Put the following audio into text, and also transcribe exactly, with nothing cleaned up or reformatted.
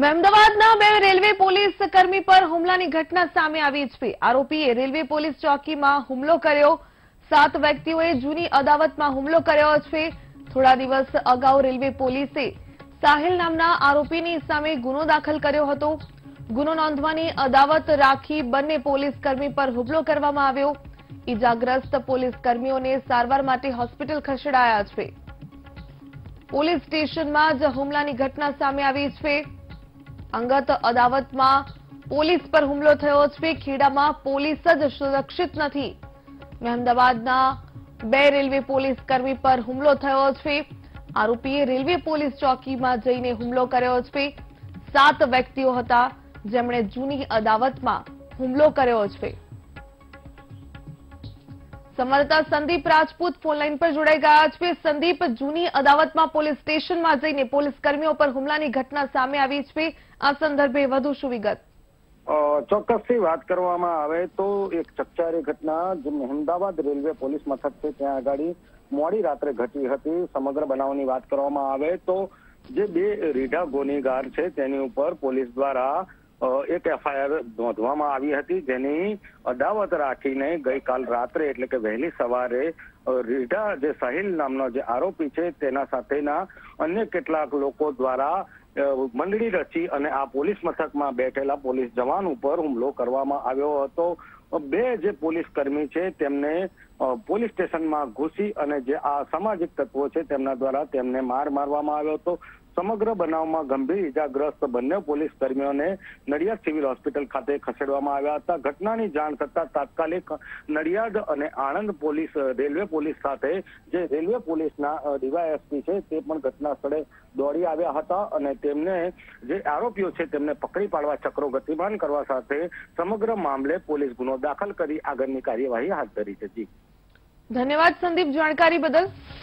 અમદાવાદના બે railway police કર્મી પર હુમલાની ઘટના સામે આવી છે। આરોપીએ રેલવે પોલીસ ચોકીમાં હુમલો કર્યો। સાત વ્યક્તિઓએ જૂની અદાવતમાં હુમલો કર્યો છે। થોડા દિવસ અગાઉ રેલવે પોલીસે સાહિલ નામના આરોપીની સામે ગુનો દાખલ કર્યો હતો। ગુનો નોંધવાની અદાવત રાખી બંને પોલીસ કર્મી પર હુમલો કરવામાં આવ્યો। ઈજાગ્રસ્ત પોલીસ કર્મીઓને સારવાર માટે હોસ્પિટલ ખસેડાયા છે। પોલીસ સ્ટેશનમાં જ હુમલાની ઘટના સામે આવી છે। અંગત અદાવતમાં પોલીસ પર હુમલો થયો છે। ખેડામાં પોલીસ જ સુરક્ષિત નથી। અમદાવાદના બે રેલવે પોલીસ કર્મી પર હુમલો થયો છે। આરોપીએ રેલવે પોલીસ ચોકીમાં જઈને હુમલો કર્યો છે। સાત વ્યક્તિઓ હતા જેમણે જૂની અદાવતમાં હુમલો કર્યો છે। સંવાદદાતા સંદીપ રાજપૂત ફોનલાઈન પર જોડાઈ ગયા છે। સંદીપ, જૂની અદાવતમાં પોલીસ સ્ટેશનમાં જઈને પોલીસ કર્મીઓ પર હુમલાની ઘટના સામે આવી છે। આ સંદર્ભે વધુ શું વિગત? ચોક્કસથી વાત કરવામાં આવે તો એક ચકચારી ઘટના જે અમદાવાદ રેલવે પોલીસ મથક છે ત્યાં આગળ મોડી રાત્રે ઘટી હતી। સમગ્ર બનાવની વાત કરવામાં આવે તો જે બે રીઢા ગુનેગાર છે તેની ઉપર પોલીસ દ્વારા એક એફઆઈઆર નોંધવામાં આવી હતી, જેની અદાવત રાખીને ગઈકાલ રાત્રે એટલે કે વહેલી સવારે રીઢા જે સાહિલ નામનો જે આરોપી છે તેના સાથેના અન્ય કેટલાક લોકો દ્વારા મંડળી રચી અને આ પોલીસ મથકમાં બેઠેલા પોલીસ જવાન ઉપર હુમલો કરવામાં આવ્યો હતો। બે જે પોલીસ કર્મી છે તેમને પોલીસ સ્ટેશનમાં ઘૂસી અને જે આ સામાજિક તત્વો છે તેમના દ્વારા તેમને માર મારવામાં આવ્યો હતો। સમગ્ર બનાવમાં ગંભીર ઇજાગ્રસ્ત બંને પોલીસ કર્મીઓને નડિયાદ સિવિલ હોસ્પિટલ ખાતે ખસેડવામાં આવ્યા હતા। ઘટનાની જાણ થતા તાત્કાલિક નડિયાદ અને આણંદ પોલીસ રેલવે પોલીસ સાથે જે રેલવે પોલીસના ડીવાયએસપી છે તે પણ ઘટના સ્થળે દોડી આવ્યા હતા અને તેમને જે આરોપીઓ છે તેમને પકડી પાડવા ચક્રો ગતિમાન કરવા સાથે સમગ્ર મામલે પોલીસ ગુનો દાખલ કરી આગળની કાર્યવાહી હાથ ધરી છે। જી ધન્યવાદ સંદીપ, જાણકારી બદલ।